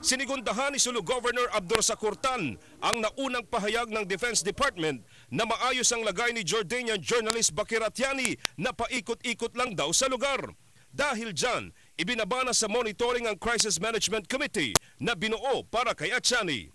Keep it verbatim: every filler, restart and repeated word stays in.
Sinigundahan ni Sulu Governor Abdur Sakurtan ang naunang pahayag ng Defense Department na maayos ang lagay ni Jordanian journalist Bakir Atiani na paikot-ikot lang daw sa lugar. Dahil dyan, ibinaba na sa monitoring ang Crisis Management Committee na binuo para kay Atiani.